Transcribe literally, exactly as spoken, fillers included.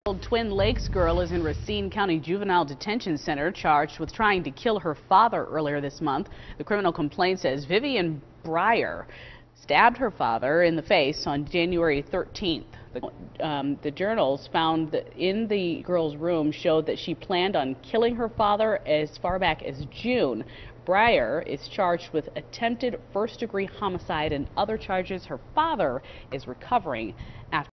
Twin Lakes girl is in Racine County Juvenile Detention Center charged with trying to kill her father earlier this month. The criminal complaint says Vivian Breyer stabbed her father in the face on January thirteenth. The, um, the journals found that in the girl's room showed that she planned on killing her father as far back as June. Breyer is charged with attempted first-degree homicide and other charges. Her father is recovering after